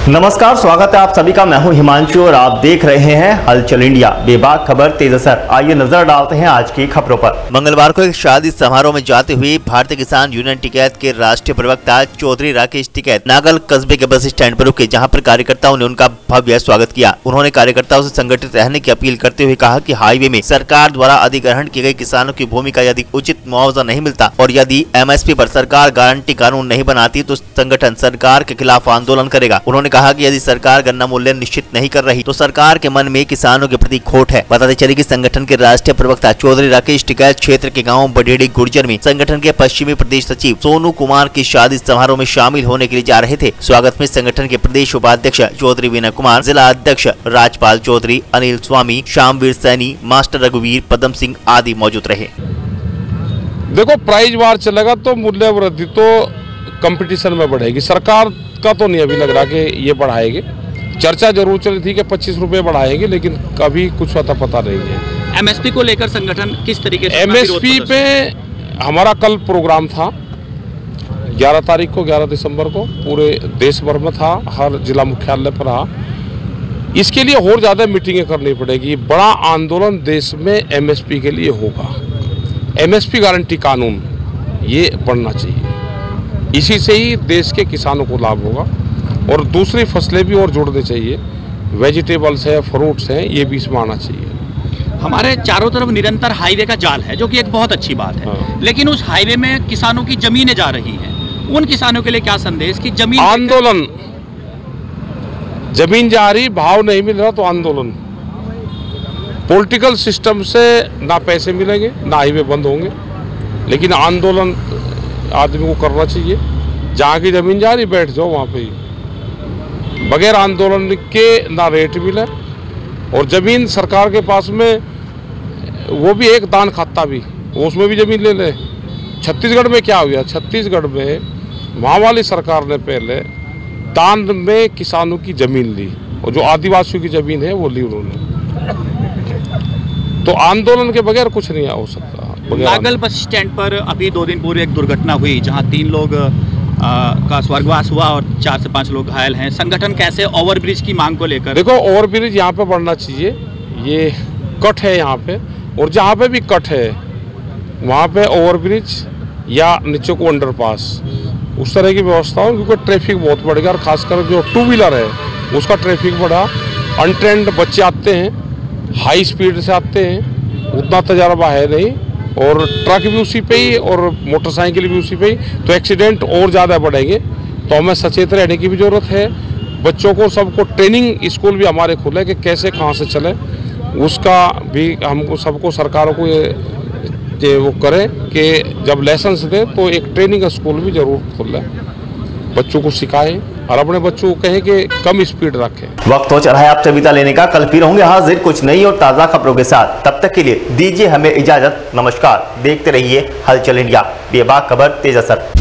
नमस्कार, स्वागत है आप सभी का। मैं हूं हिमांशु और आप देख रहे हैं हलचल इंडिया। बेबाक खबर तेज असर। आइए नजर डालते हैं आज की खबरों पर। मंगलवार को एक शादी समारोह में जाते हुए भारतीय किसान यूनियन टिकैत के राष्ट्रीय प्रवक्ता चौधरी राकेश टिकैत नागल कस्बे के बस स्टैंड पर रुके, जहां पर कार्यकर्ताओं ने उनका भव्य स्वागत किया। उन्होंने कार्यकर्ताओं से संगठित रहने की अपील करते हुए कहा कि हाईवे में सरकार द्वारा अधिग्रहण की गई किसानों की भूमि का यदि उचित मुआवजा नहीं मिलता और यदि MSP पर सरकार गारंटी कानून नहीं बनाती तो संगठन सरकार के खिलाफ आंदोलन करेगा। उन्होंने कहा कि यदि सरकार गन्ना मूल्य निश्चित नहीं कर रही तो सरकार के मन में किसानों के प्रति खोट है। बताते चले कि संगठन के राष्ट्रीय प्रवक्ता चौधरी राकेश टिकैत क्षेत्र के गांव बडेड़ी गुर्जर में संगठन के पश्चिमी प्रदेश सचिव सोनू कुमार की शादी समारोह में शामिल होने के लिए जा रहे थे। स्वागत में संगठन के प्रदेश उपाध्यक्ष चौधरी विनय कुमार, जिला अध्यक्ष राजपाल चौधरी, अनिल स्वामी, श्यामवीर सैनी, मास्टर रघुवीर, पदम सिंह आदि मौजूद रहे। देखो, प्राइस वार चलेगा तो मूल्य वृद्धि तो कंपटीशन में बढ़ेगी। सरकार का तो नहीं अभी लग रहा कि ये बढ़ाएगी। चर्चा जरूर चली थी कि 25 रुपए बढ़ाएंगे, लेकिन कभी कुछ पता नहीं है। MSP को लेकर संगठन किस तरीके से? MSP पे हमारा कल प्रोग्राम था 11 दिसंबर को, पूरे देश भर में था, हर जिला मुख्यालय पर रहा। इसके लिए और ज़्यादा मीटिंगें करनी पड़ेगी। बड़ा आंदोलन देश में MSP के लिए होगा। MSP गारंटी कानून ये बनना चाहिए। इसी से ही देश के किसानों को लाभ होगा और दूसरी फसलें भी और जोड़नी चाहिए। वेजिटेबल्स है, फ्रूट्स हैं, ये भी इसमें आना चाहिए। हमारे चारों तरफ निरंतर हाईवे का जाल है, जो कि एक बहुत अच्छी बात है। हाँ। लेकिन उस हाईवे में किसानों की जमीनें जा रही हैं। उन किसानों के लिए क्या संदेश कि जमीन आंदोलन, जमीन जा रही, भाव नहीं मिल रहा तो आंदोलन। पॉलिटिकल सिस्टम से ना पैसे मिलेंगे ना हाईवे बंद होंगे, लेकिन आंदोलन आदमी को करना चाहिए। जहाँ की जमीन जा रही बैठ जाओ वहाँ पे ही। बगैर आंदोलन के ना रेट मिले और जमीन सरकार के पास में, वो भी एक दान खाता भी, उसमें भी जमीन ले ले। छत्तीसगढ़ में क्या हुआ? छत्तीसगढ़ में वहाँ वाली सरकार ने पहले दान में किसानों की जमीन ली और जो आदिवासियों की जमीन है वो ली उन्होंने। तो आंदोलन के बगैर कुछ नहीं हो सकता। नागल बस स्टैंड पर अभी 2 दिन पूर्व एक दुर्घटना हुई, जहां 3 लोग का स्वर्गवास हुआ और 4 से 5 लोग घायल हैं। संगठन कैसे ओवरब्रिज की मांग को लेकर? देखो, ओवरब्रिज यहाँ पे बढ़ना चाहिए। ये कट है यहाँ पे, और जहाँ पे भी कट है वहाँ पे ओवरब्रिज या नीचे को अंडरपास, उस तरह की व्यवस्था हो, क्योंकि ट्रैफिक बहुत बढ़ेगा। और खासकर जो 2 व्हीलर है उसका ट्रैफिक बढ़ा। अनट्रेंड बच्चे आते हैं, हाई स्पीड से आते हैं, उतना तजर्बा है नहीं, और ट्रक भी उसी पे ही और मोटरसाइकिल भी उसी पे ही, तो एक्सीडेंट और ज़्यादा बढ़ेंगे। तो हमें सचेत रहने की भी ज़रूरत है। बच्चों को सबको ट्रेनिंग स्कूल भी हमारे खुले कि कैसे कहाँ से चले, उसका भी हमको सबको सरकारों को ये वो करें कि जब लाइसेंस दे तो एक ट्रेनिंग स्कूल भी जरूर खुले, बच्चों को सिखाएं और अपने बच्चों को कहें कि कम स्पीड रखें। वक्त हो चला है आपसे विदा लेने का। कल फिर होंगे हाजिर कुछ नई और ताज़ा खबरों के साथ। तब तक के लिए दीजिए हमें इजाजत। नमस्कार। देखते रहिए हलचल इंडिया। बेबाक खबर तेज असर।